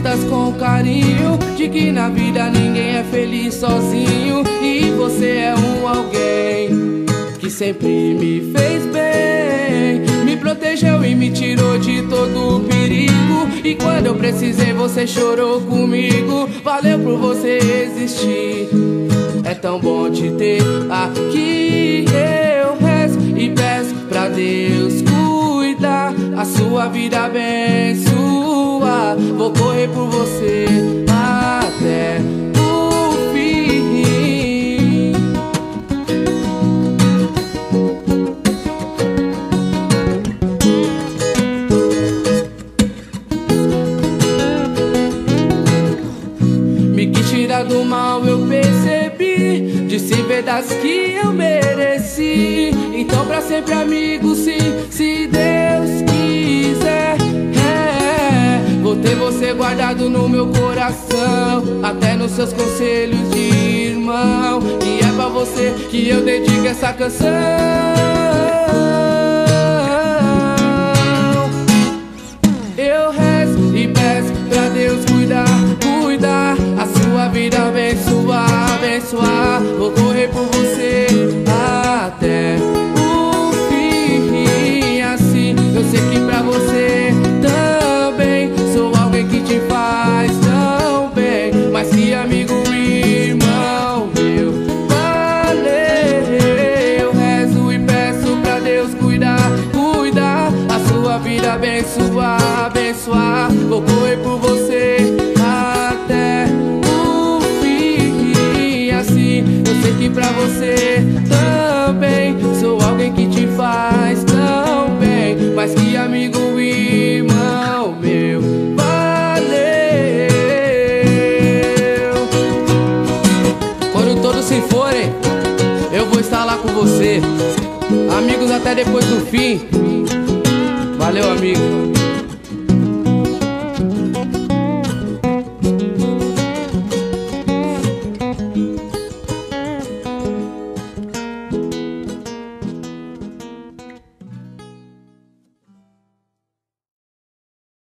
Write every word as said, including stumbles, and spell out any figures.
feitas com carinho, de que na vida ninguém é feliz sozinho. E você é um alguém que sempre me fez bem, me protegeu e me tirou de todo o perigo. E quando eu precisei você chorou comigo. Valeu por você existir, é tão bom te ter aqui. Eu rezo e peço pra Deus cuidar, a sua vida abençoar. Vou correr por você até o fim. Me quis tirar do mal, eu percebi, disse verdades que eu mereci. Então pra sempre amigo, sim, se Deus quiser, é, vou ter você guardado no meu coração, até nos seus conselhos de irmão. E é pra você que eu dedico essa canção. Eu rezo e peço pra Deus cuidar, cuidar, a sua vida abençoar, abençoar. Vou correr por você até o fim. Assim eu sei que pra você também sou alguém que te faz tão bem, mais que amigo e irmão meu. Valeu, eu rezo e peço pra Deus cuidar, cuidar, a sua vida abençoar, abençoar. Vou correr por você até o fim. Assim eu sei que pra você também sou alguém que te faz tão bem, mais que amigo e irmão meu. Valeu. Quando todos se forem, eu vou estar lá com você. Amigos até depois do fim. Valeu, amigo.